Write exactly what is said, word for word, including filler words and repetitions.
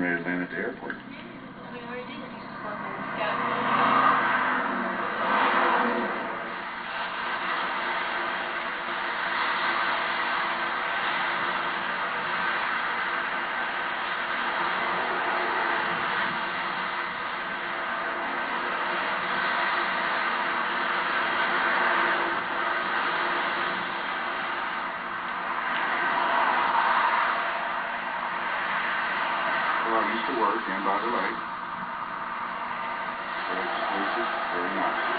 ready to land at the airport. We already did. You just walked in. Yeah. Well, I used to work in by the lake. Very exclusive, very nice.